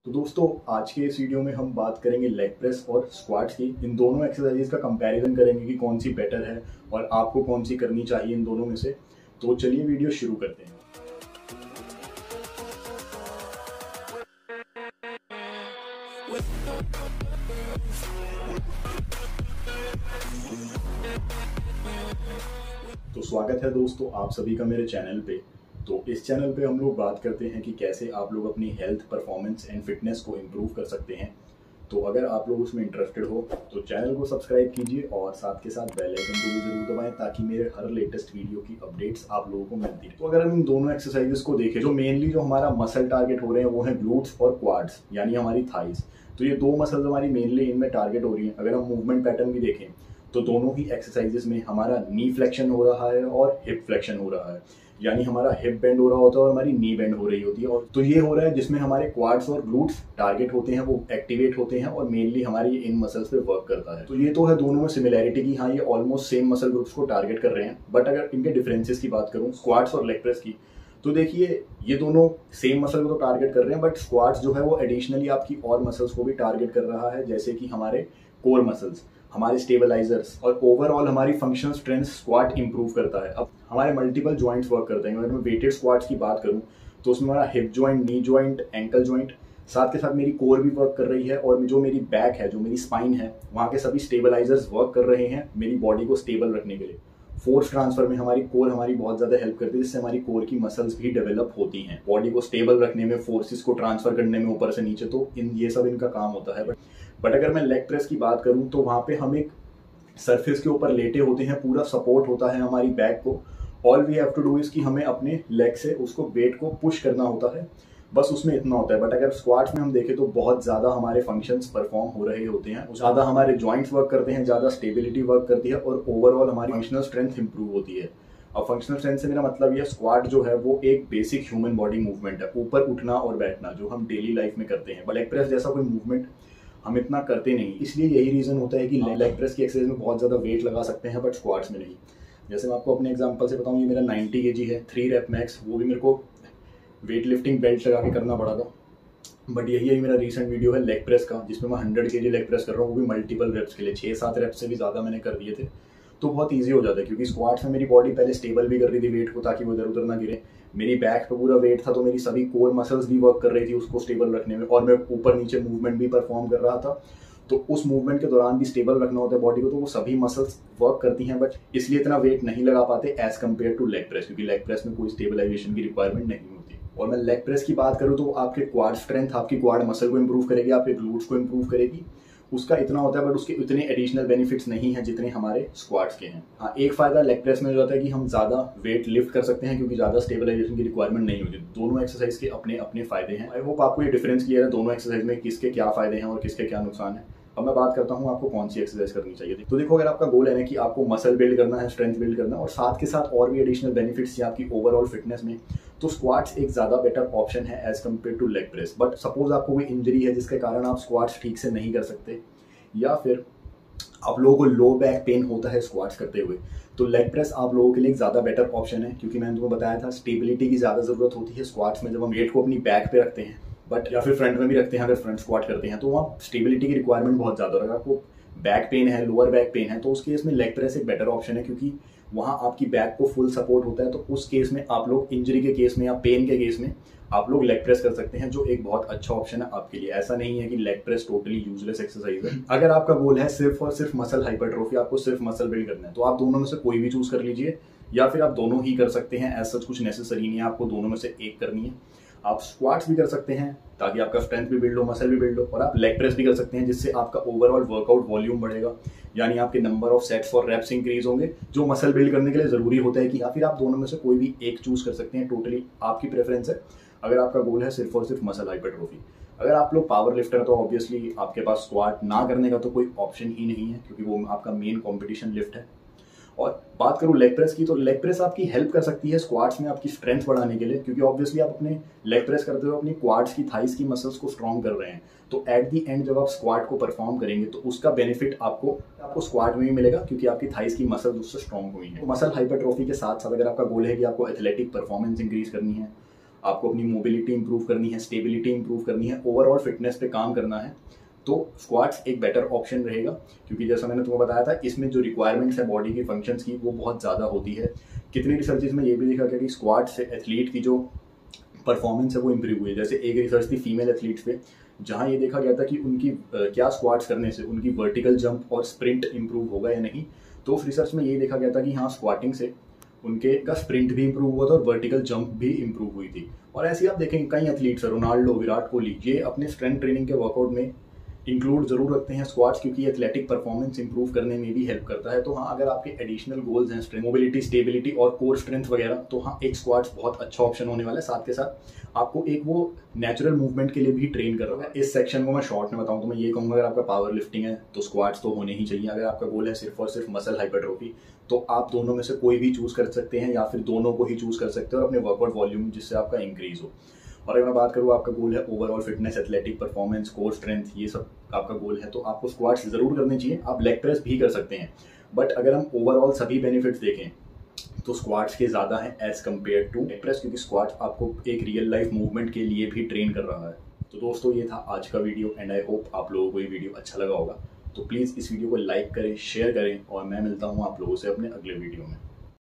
तो दोस्तों आज के इस वीडियो में हम बात करेंगे लेग प्रेस और स्क्वाट्स की। इन दोनों एक्सरसाइजेस का कंपैरिजन करेंगे कि कौन सी बेटर है और आपको कौन सी करनी चाहिए इन दोनों में से। तो चलिए वीडियो शुरू करते हैं। तो स्वागत है दोस्तों आप सभी का मेरे चैनल पे। तो इस चैनल पे हम लोग बात करते हैं कि कैसे आप लोग अपनी हेल्थ, परफॉर्मेंस एंड फिटनेस को इम्प्रूव कर सकते हैं। तो अगर आप लोग उसमें इंटरेस्टेड हो तो चैनल को सब्सक्राइब कीजिए और साथ के साथ बेल आइकन को भी जरूर दबाएं ताकि मेरे हर लेटेस्ट वीडियो की अपडेट्स आप लोगों को मिलती है। तो अगर हम इन दोनों एक्सरसाइजेस को देखें, जो मेनली जो हमारा मसल टारगेट हो रहे हैं वो है ग्लूट्स और क्वाड्स, यानी हमारी थाइज। तो ये दो मसल्स हमारी मेनली इनमें टारगेट हो रही हैं। अगर हम मूवमेंट पैटर्न भी देखें तो दोनों ही एक्सरसाइजेस में हमारा नी फ्लेक्शन हो रहा है और हिप फ्लेक्शन हो रहा है, यानी हमारा हिप बेंड हो रहा होता है और हमारी नी बेंड हो रही होती है। और तो ये हो रहा है जिसमें हमारे क्वाड्स और ग्लूट्स टारगेट होते हैं, वो एक्टिवेट होते हैं और मेनली हमारी इन मसल्स पे वर्क करता है। तो ये तो है दोनों में सिमिलैरिटी की, हाँ ये ऑलमोस्ट सेम मसल ग्रुप्स को टारगेट कर रहे हैं। बट अगर इनके डिफरेंसेस की बात करूँ स्क्वाट्स और लेग प्रेस की, तो देखिए ये दोनों सेम मसल को तो टारगेट कर रहे हैं, बट स्क्वाट्स जो है वो एडिशनली आपकी और मसल्स को भी टारगेट कर रहा है, जैसे कि हमारे कोर मसल्स, हमारे स्टेबलाइजर्स और ओवरऑल हमारी फंक्शनल स्ट्रेंथ स्क्वाट इंप्रूव करता है। अब हमारे मल्टीपल जॉइंट्स वर्क करते हैं। अगर मैं वेटेड स्क्वाट्स की बात करूं तो उसमें हमारा hip joint, knee joint, ankle joint, साथ के साथ मेरी कोर भी वर्क कर रही है और जो मेरी बैक है, जो मेरी स्पाइन है, वहाँ के सभी स्टेबलाइजर्स वर्क कर रहे हैं मेरी बॉडी को स्टेबल रखने के लिए। फोर्स ट्रांसफर में हमारी कोर हमारी बहुत ज्यादा हेल्प करती है, जिससे हमारी कोर की मसल्स भी डेवलप होती हैं बॉडी को स्टेबल रखने में, फोर्सेस को ट्रांसफर करने में ऊपर से नीचे। तो ये सब इनका काम होता है। बट अगर मैं लेग प्रेस की बात करूं तो वहां पे हम एक सरफेस के ऊपर लेटे होते हैं, पूरा सपोर्ट होता है हमारी बैक को। All we have to do is कि हमें अपने लेग से उसको वेट को पुश करना होता है, बस उसमें इतना होता है। बट अगर स्क्वाट्स में हम देखें तो बहुत ज्यादा हमारे फंक्शंस परफॉर्म हो रहे होते हैं, ज्यादा हमारे जॉइंट्स वर्क करते हैं, ज्यादा स्टेबिलिटी वर्क करती है और ओवरऑल हमारी फंक्शनल स्ट्रेंथ इंप्रूव होती है। अब फंक्शनल स्ट्रेंथ से मेरा मतलब ये स्क्वाट जो है वो एक बेसिक ह्यूमन बॉडी मूवमेंट है, ऊपर उठना और बैठना, जो हम डेली लाइफ में करते हैं। लेग प्रेस जैसा कोई मूवमेंट हम इतना करते नहीं, इसलिए यही रीजन होता है कि लेग प्रेस की एक्सरसाइज में बहुत ज्यादा वेट लगा सकते हैं बट स्क्वाट्स में नहीं। जैसे मैं आपको अपने एग्जांपल से बताऊं, ये मेरा 90 kg है, 3 रेप मैक्स, वो भी मेरे को वेट लिफ्टिंग बेल्ट लगा के करना पड़ा था। बट यही मेरा रीसेंट वीडियो है लेग प्रेस का, जिसमें मैं 100 kg लेग प्रेस कर रहा हूँ, वो भी मल्टीपल रेप्स के लिए। 6-7 रेप्स से भी ज़्यादा मैंने कर दिए थे। तो बहुत ईजी हो जाता है क्योंकि स्क्वाट्स में मेरी बॉडी पहले स्टेबल भी कर रही थी वेट को, ताकि वो इधर उधर ना गिरे। मेरी बैक पे पूरा वेट था तो मेरी सभी कोर मसल्स भी वर्क कर रही थी उसको स्टेबल रखने में, और मैं ऊपर नीचे मूवमेंट भी परफॉर्म कर रहा था। तो उस मूवमेंट के दौरान भी स्टेबल रखना होता है बॉडी को, तो वो सभी मसल्स वर्क करती हैं, बट इसलिए इतना वेट नहीं लगा पाते as compare to leg press, क्योंकि लेग प्रेस में कोई स्टेबलाइजेशन की रिक्वायरमेंट नहीं होती। और मैं लेग प्रेस की बात करूँ तो आपके क्वाड स्ट्रेंथ, आपकी क्वाड मसल को इंप्रूव करेगी, आपके ग्लूट्स को इंप्रूव करेगी, उसका इतना होता है। बट उसके इतने एडिशनल बेनिफिट्स नहीं हैं जितने हमारे स्क्वाट्स के हैं। हाँ, एक फायदा लेग प्रेस में हो जाता है कि हम ज्यादा वेट लिफ्ट कर सकते हैं क्योंकि ज्यादा स्टेबलाइजेशन की रिक्वायरमेंट नहीं होती। दोनों एक्सरसाइज के अपने अपने फायदे हैं। आई होप आपको ये डिफरेंस क्लियर है दोनों एक्सरसाइज में किसके क्या फायदे हैं और किसके क्या नुकसान है। अब मैं बात करता हूँ आपको कौन सी एक्सरसाइज करनी चाहिए। तो देखो, अगर आपका गोल है ना कि आपको मसल बिल्ड करना है, स्ट्रेंथ बिल्ड करना है और साथ के साथ और भी एडिशनल बेनिफिट्स या आपकी ओवरऑल फिटनेस में, तो स्क्वाट्स एक ज्यादा बेटर ऑप्शन है as compare to leg press. But suppose आपको कोई इंजरी है जिसके कारण आप स्क्वाट्स ठीक से नहीं कर सकते, या फिर आप लोगों को लो बैक पेन होता है स्क्वाट्स करते हुए, तो लेग प्रेस आप लोगों के लिए एक ज़्यादा बेटर ऑप्शन है। क्योंकि मैंने तुम्हें बताया था स्टेबिलिटी की ज़्यादा ज़रूरत होती है स्क्वाट्स में, जब हम वेट को अपनी बैक पे रखते हैं, बट या फिर फ्रंट में भी रखते हैं अगर फ्रंट स्क्वाट करते हैं, तो वहाँ स्टेबिलिटी की रिक्वायरमेंट बहुत ज़्यादा होगा। आपको बैक पेन है, लोअर बैक पेन है, तो उस केस में लेग प्रेस एक बेटर ऑप्शन है क्योंकि वहाँ आपकी बैक को फुल सपोर्ट होता है। तो उस केस में आप लोग इंजरी के केस में या पेन के केस में आप लोग लेग प्रेस कर सकते हैं, जो एक बहुत अच्छा ऑप्शन है आपके लिए। ऐसा नहीं है कि leg press totally useless exercise है। अगर आपका गोल है सिर्फ और सिर्फ मसल हाइपरट्रोफी, आपको सिर्फ मसल बिल्ड करना है, तो आप दोनों में से कोई भी चूज कर लीजिए, या फिर आप दोनों ही कर सकते हैं। ऐसा कुछ नेसेसरी नहीं है आपको दोनों में से एक करनी है। आप स्क्वाट्स भी कर सकते हैं ताकि आपका स्ट्रेंथ भी बिल्ड हो, मसल भी बिल्ड हो, और आप लेग प्रेस भी कर सकते हैं जिससे आपका ओवरऑल वर्कआउट वॉल्यूम बढ़ेगा, यानी आपके नंबर ऑफ सेट्स और रेप्स इंक्रीज होंगे, जो मसल बिल्ड करने के लिए जरूरी होता है। कि या फिर आप दोनों में से कोई भी एक चूज कर सकते हैं, टोटली आपकी प्रेफरेंस है। अगर आपका गोल है सिर्फ और सिर्फ मसल हाइपरट्रोफी। अगर आप लोग पावर लिफ्टर है तो ऑब्वियसली आपके पास स्क्वाट ना करने का तो कोई ऑप्शन ही नहीं है, क्योंकि वो आपका मेन कॉम्पिटिशन लिफ्ट है। और बात करूं लेग प्रेस की, तो लेग प्रेस आपकी हेल्प कर सकती है स्क्वाट्स में आपकी स्ट्रेंथ बढ़ाने के लिए, क्योंकि ऑब्वियसली आप अपने लेग प्रेस करते हुए अपनी क्वाड्स की, थाइस की मसल्स को स्ट्रॉन्ग कर रहे हैं। तो एट दी एंड जब आप स्क्वाट को परफॉर्म करेंगे तो उसका बेनिफिट आपको स्क्वाट में भी मिलेगा, क्योंकि आपकी थाइस की मसल्स उससे स्ट्रॉन्ग हुई है। तो मसल हाइपरट्रोफी के साथ साथ अगर आपका गोल है कि आपको एथलेटिक परफॉर्मेंस इंक्रीज करनी है, आपको अपनी मोबिलिटी इंप्रूव करनी है, स्टेबिलिटी इंप्रूव करनी है, ओवरऑल फिटनेस पे काम करना है, तो स्क्वाट्स एक बेटर ऑप्शन रहेगा। क्योंकि जैसा मैंने तुम्हें बताया था, इसमें जो रिक्वायरमेंट्स है बॉडी की फंक्शंस की वो बहुत ज़्यादा होती है। कितनी रिसर्चेज में ये भी देखा गया कि स्क्वाट से एथलीट की जो परफॉर्मेंस है वो इंप्रूव हुई है। जैसे एक रिसर्च थी फीमेल एथलीट्स पे, जहाँ ये देखा गया था कि उनकी क्या स्क्वाट्स करने से उनकी वर्टिकल जंप और स्प्रिंट इंप्रूव होगा या नहीं। तो उस रिसर्च में ये देखा गया था कि हाँ, स्क्वाटिंग से उनके का स्प्रिंट भी इंप्रूव हुआ था और वर्टिकल जंप भी इंप्रूव हुई थी। और ऐसे आप देखेंगे कई एथलीट्स, रोनाल्डो, विराट कोहली, ये अपने स्ट्रेंथ ट्रेनिंग के वर्कआउट में इंक्लूड जरूर रखते हैं स्क्वाट्स, क्योंकि एथलेटिक परफॉर्मेंस इंप्रूव करने में भी हेल्प करता है। तो हाँ, अगर आपके एडिशनल गोल्स हैं स्ट्रेंथ, मोबिलिटी, स्टेबिलिटी और कोर स्ट्रेंथ वगैरह, तो हाँ, एक स्क्वाट्स बहुत अच्छा ऑप्शन होने वाला है। साथ के साथ आपको एक वो नेचुरल मूवमेंट के लिए भी ट्रेन कर रहा है। इस सेक्शन को मैं शॉर्ट में बताऊं तो मैं ये कहूँगा, अगर आपका पावर लिफ्टिंग है तो स्क्वाट्स तो होने ही चाहिए। अगर आपका गोल है सिर्फ और सिर्फ मसल हाइपरट्रोफी, तो आप दोनों में से कोई भी चूज कर सकते हैं, या फिर दोनों को ही चूज कर सकते हो और अपने वर्कआउट वॉल्यूम जिससे आपका इंक्रीज हो। और अगर मैं बात करूँ, आपका गोल है overall fitness, athletic performance, core strength, ये सब आपका गोल है, तो आपको स्क्वाट्स जरूर करने चाहिए। आप लेग प्रेस भी कर सकते हैं, बट अगर हम ओवरऑल सभी बेनिफिट्स देखें तो स्क्वाट्स के ज़्यादा हैं as compare to leg press, क्योंकि स्क्वाट्स आपको एक रियल लाइफ मूवमेंट के लिए भी ट्रेन कर रहा है। तो दोस्तों, ये था आज का वीडियो एंड आई होप आप लोगों को ये वीडियो अच्छा लगा होगा। तो प्लीज़ इस वीडियो को लाइक करें, शेयर करें, और मैं मिलता हूँ आप लोगों से अपने अगले वीडियो में।